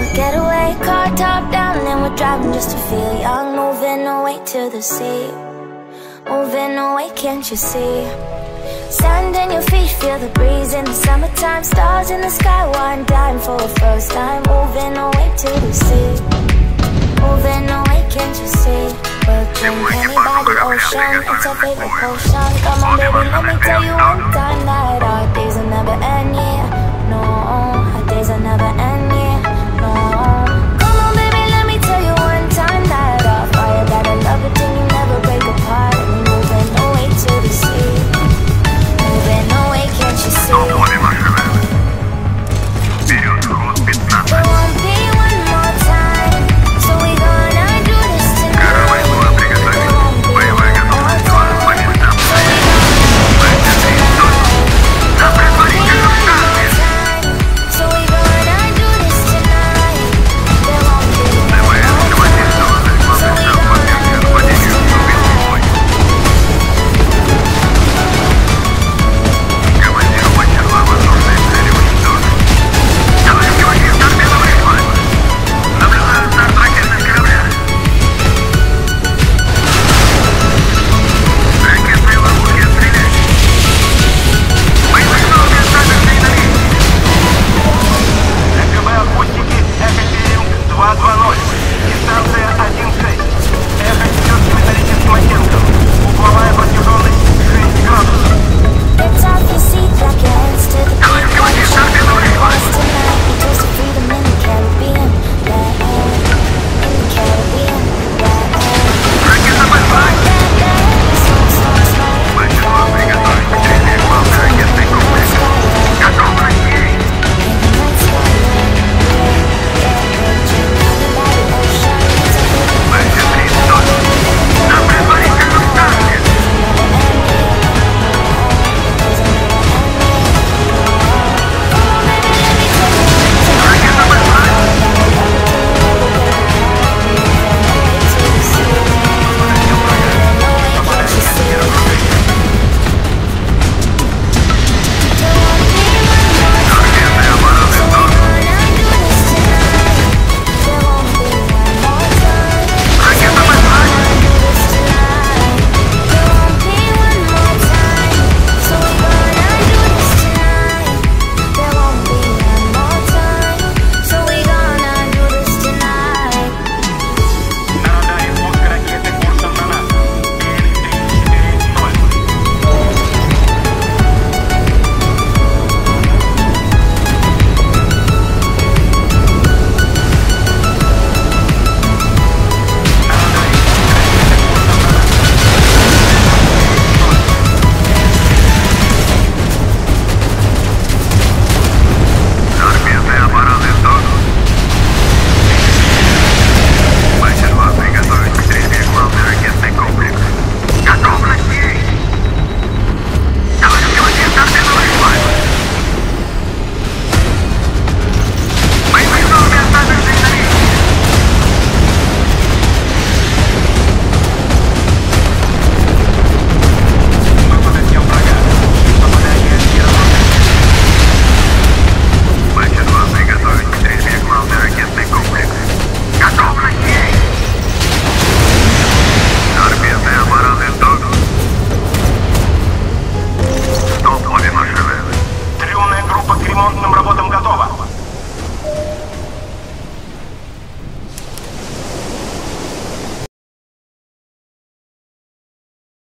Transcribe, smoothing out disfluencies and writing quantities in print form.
getaway car top down, and we're driving just to feel young. Moving away to the sea, moving away, can't you see? Sand in your feet, feel the breeze in the summertime. Stars in the sky, one dime for a first time. Moving away to the sea, moving away, can't you see? We'll drink honey by the ocean, it's our favorite potion. Come on baby, let me tell you one time that our days will never end, yeah. No, our days will never end.